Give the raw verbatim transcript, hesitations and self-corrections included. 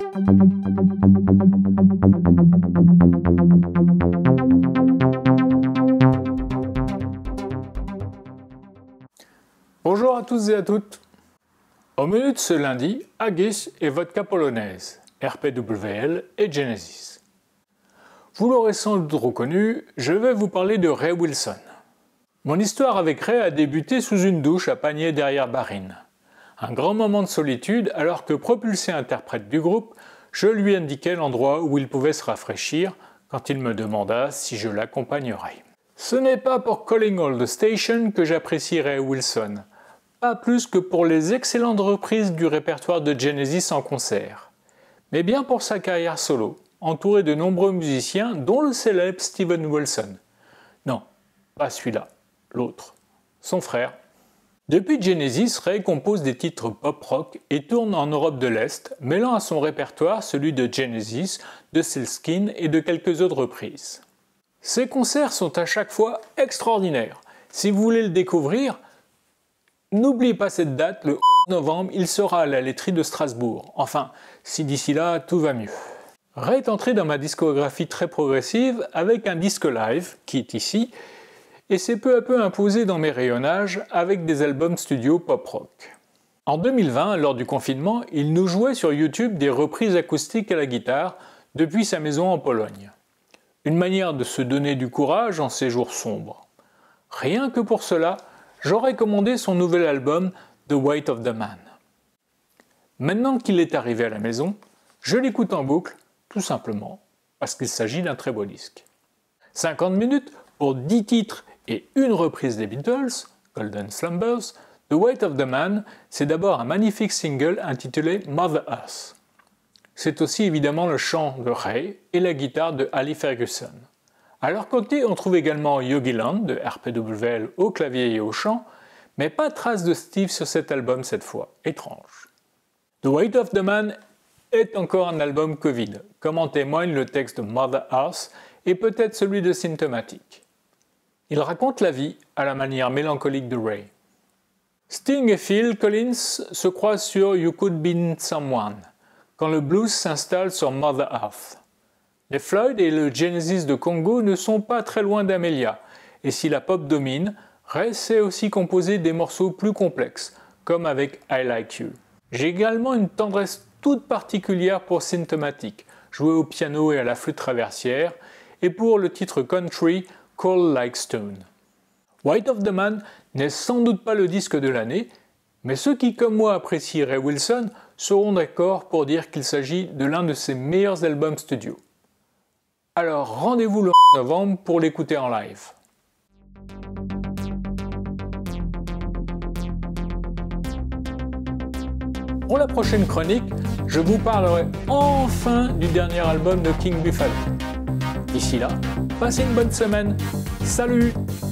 Bonjour à tous et à toutes. Au menu de ce lundi, haggis et vodka polonaise, R P W L et Genesis. Vous l'aurez sans doute reconnu, je vais vous parler de Ray Wilson. Mon histoire avec Ray a débuté sous une douche à Panier derrière Barine. Un grand moment de solitude alors que, propulsé interprète du groupe, je lui indiquai l'endroit où il pouvait se rafraîchir quand il me demanda si je l'accompagnerais. Ce n'est pas pour Calling All the Station que j'apprécie Ray Wilson, pas plus que pour les excellentes reprises du répertoire de Genesis en concert, mais bien pour sa carrière solo, entouré de nombreux musiciens dont le célèbre Steven Wilson. Non, pas celui-là, l'autre, son frère. Depuis Genesis, Ray compose des titres pop-rock et tourne en Europe de l'Est, mêlant à son répertoire celui de Genesis, de Sealskin et de quelques autres reprises. Ses concerts sont à chaque fois extraordinaires. Si vous voulez le découvrir, n'oubliez pas cette date, le onze novembre, il sera à la laiterie de Strasbourg. Enfin, si d'ici là, tout va mieux. Ray est entré dans ma discographie très progressive avec un disque live, qui est ici, et s'est peu à peu imposé dans mes rayonnages avec des albums studio pop-rock. En deux mille vingt, lors du confinement, il nous jouait sur YouTube des reprises acoustiques à la guitare depuis sa maison en Pologne. Une manière de se donner du courage en ces jours sombres. Rien que pour cela, j'aurais commandé son nouvel album The Weight of the Man. Maintenant qu'il est arrivé à la maison, je l'écoute en boucle, tout simplement, parce qu'il s'agit d'un très beau disque. cinquante minutes pour dix titres et une reprise des Beatles, Golden Slumbers, The Weight of the Man, c'est d'abord un magnifique single intitulé Mother Earth. C'est aussi évidemment le chant de Ray et la guitare de Ali Ferguson. À leur côté, on trouve également Yogi Land de R P W L au clavier et au chant, mais pas trace de Steve sur cet album cette fois, étrange. The Weight of the Man est encore un album Covid, comme en témoigne le texte de Mother Earth et peut-être celui de Symptomatic. Il raconte la vie à la manière mélancolique de Ray. Sting et Phil Collins se croisent sur You Could Be Someone, quand le blues s'installe sur Mother Earth. Les Floyd et le Genesis de Congo ne sont pas très loin d'Amelia, et si la pop domine, Ray sait aussi composer des morceaux plus complexes, comme avec I Like You. J'ai également une tendresse toute particulière pour Symptomatic, joué au piano et à la flûte traversière, et pour le titre country Cold Like Stone. Weight of the Man n'est sans doute pas le disque de l'année, mais ceux qui, comme moi, apprécient Ray Wilson seront d'accord pour dire qu'il s'agit de l'un de ses meilleurs albums studio. Alors rendez-vous le onze novembre pour l'écouter en live. Pour la prochaine chronique, je vous parlerai enfin du dernier album de King Buffalo. D'ici là, passez une bonne semaine. Salut!